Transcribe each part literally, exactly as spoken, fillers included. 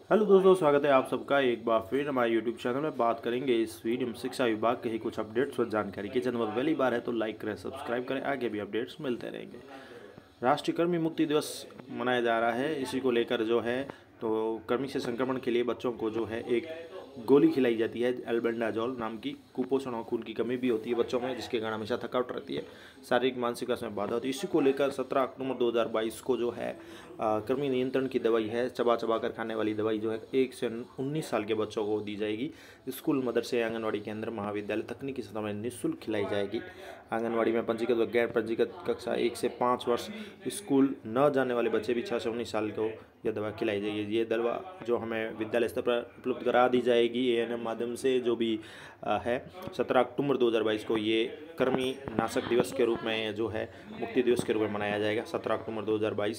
Hello दोस्तों, स्वागत है आप सबका एक बार फिर हमारे यूट्यूब चैनल में। बात करेंगे इस वीडियो में शिक्षा विभाग के ही कुछ अपडेट्स और जानकारी की। चैनल पर पहली बार है तो लाइक करें, सब्सक्राइब करें, आगे भी अपडेट्स मिलते रहेंगे। राष्ट्रीय कर्मी मुक्ति दिवस मनाया जा रहा है। इसी को लेकर जो है तो कर्मी से संक्रमण के लिए बच्चों को जो है एक गोली खिलाई जाती है एल्बेंडाजोल नाम की। कुपोषण और खून की कमी भी होती है बच्चों में, जिसके कारण हमेशा थकावट रहती है, शारीरिक मानसिक विकास में बाधा होती है। इसी को लेकर सत्रह अक्टूबर दो हज़ार बाईस को जो है आ, कर्मी नियंत्रण की दवाई है, चबा चबा कर खाने वाली दवाई जो है एक से उन्नीस साल के बच्चों को दी जाएगी। स्कूल, मदरसे, आंगनवाड़ी केंद्र, महाविद्यालय, तकनीकी सतह में निःशुल्क खिलाई जाएगी। आंगनवाड़ी में पंजीकृत व गैर पंजीकृत कक्षा एक से पाँच वर्ष, स्कूल न जाने वाले बच्चे भी छः से उन्नीस साल को यह दवा खिलाई जाएगी। ये दवा जो हमें विद्यालय स्तर पर उपलब्ध करा दी जाएगी ए एन एम माध्यम से, जो भी है। सत्रह अक्टूबर दो हज़ार बाईस को ये कर्मी नाशक दिवस के रूप में जो है मुक्ति दिवस के रूप में मनाया जाएगा। सत्रह अक्टूबर दो हज़ार बाईस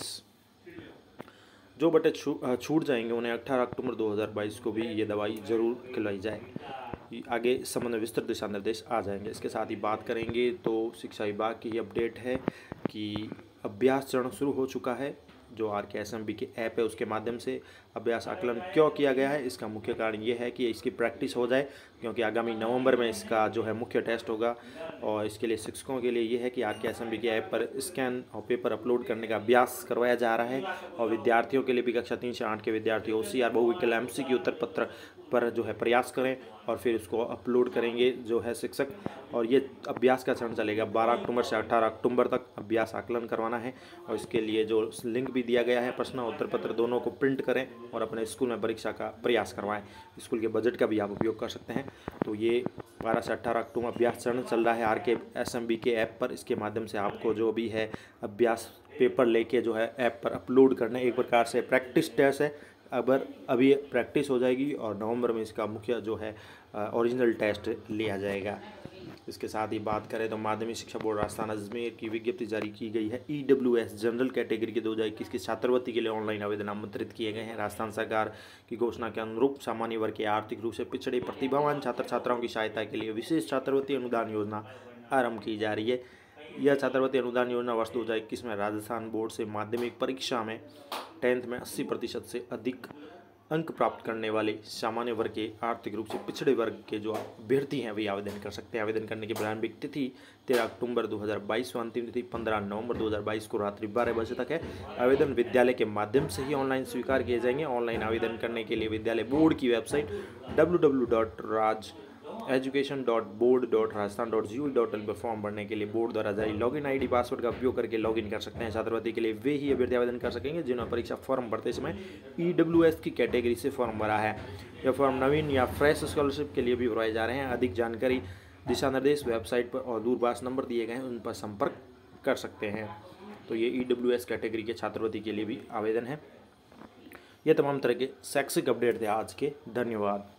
जो बच्चे छू, छूट जाएंगे उन्हें अठारह अक्टूबर दो हज़ार बाईस को भी ये दवाई जरूर खिलाई जाए। आगे संबंध में विस्तृत दिशा निर्देश आ जाएंगे। इसके साथ ही बात करेंगे तो शिक्षा विभाग की ये अपडेट है कि अभ्यास चरण शुरू हो चुका है। जो R K S M B के ऐप है उसके माध्यम से अभ्यास आकलन क्यों किया गया है, इसका मुख्य कारण ये है कि इसकी प्रैक्टिस हो जाए, क्योंकि आगामी नवंबर में इसका जो है मुख्य टेस्ट होगा। और इसके लिए शिक्षकों के लिए ये है कि R K S M B के ऐप पर स्कैन और पेपर अपलोड करने का अभ्यास करवाया जा रहा है। और विद्यार्थियों के लिए भी कक्षा तीन से आठ के विद्यार्थी ओ सी आर बहुविकल एम सी की उत्तर पत्र पर जो है प्रयास करें और फिर उसको अपलोड करेंगे जो है शिक्षक। और ये अभ्यास का चरण चलेगा बारह अक्टूबर से अठारह अक्टूबर तक अभ्यास आकलन करवाना है। और इसके लिए जो लिंक भी दिया गया है, प्रश्न और उत्तर पत्र दोनों को प्रिंट करें और अपने स्कूल में परीक्षा का प्रयास करवाएं। स्कूल के बजट का भी आप उपयोग कर सकते हैं। तो ये बारह से अठारह अक्टूबर अभ्यास चरण चल रहा है R K S M B के ऐप पर। इसके माध्यम से आपको जो भी है अभ्यास पेपर लेके जो है ऐप पर अपलोड करना, एक प्रकार से प्रैक्टिस टेस्ट है। अगर अभी प्रैक्टिस हो जाएगी और नवंबर में इसका मुख्य जो है ओरिजिनल टेस्ट लिया जाएगा। इसके साथ ही बात करें तो माध्यमिक शिक्षा बोर्ड राजस्थान अजमेर की विज्ञप्ति जारी की गई है। E W S general category के दो हज़ार इक्कीस की छात्रवृत्ति के लिए ऑनलाइन आवेदन आमंत्रित किए गए हैं। राजस्थान सरकार की घोषणा के अनुरूप सामान्य वर्ग के आर्थिक रूप से पिछड़े प्रतिभावान छात्र छात्राओं की सहायता के लिए विशेष छात्रवृत्ति अनुदान योजना आरंभ की जा रही है। यह छात्रवृत्ति अनुदान योजना वर्ष दो हज़ार इक्कीस में राजस्थान बोर्ड से माध्यमिक परीक्षा में टेंथ में अस्सी प्रतिशत से अधिक अंक प्राप्त करने वाले सामान्य वर्ग के आर्थिक रूप से पिछड़े वर्ग के जो अभ्यर्थी हैं वे आवेदन कर सकते हैं। आवेदन करने की प्रारंभिक तिथि तेरह अक्टूबर दो हज़ार बाईस व अंतिम तिथि पंद्रह नवंबर दो हज़ार बाईस को रात्रि बारह बजे तक है। आवेदन विद्यालय के माध्यम से ही ऑनलाइन स्वीकार किए जाएंगे। ऑनलाइन आवेदन करने के लिए विद्यालय बोर्ड की website W W W dot Raj education dot board dot Rajasthan dot G O V dot in पर फॉर्म भरने के लिए बोर्ड द्वारा जारी लॉगिन आईडी पासवर्ड का उपयोग करके लॉगिन कर सकते हैं। छात्रवृत्ति के लिए वे ही अभ्यर्थी आवेदन कर सकेंगे जिन्होंने परीक्षा फॉर्म भरते समय ई डब्ल्यू एस की कैटेगरी से फॉर्म भरा है। यह फॉर्म नवीन या फ्रेश स्कॉलरशिप के लिए भी भरवाए जा रहे हैं। अधिक जानकारी दिशा निर्देश वेबसाइट पर और दूरभाष नंबर दिए गए हैं, उन पर संपर्क कर सकते हैं। तो ये ई डब्ल्यू एस कैटेगरी के छात्रवृत्ति के लिए भी आवेदन है। ये तमाम तरह के शैक्षिक अपडेट थे आज के। धन्यवाद।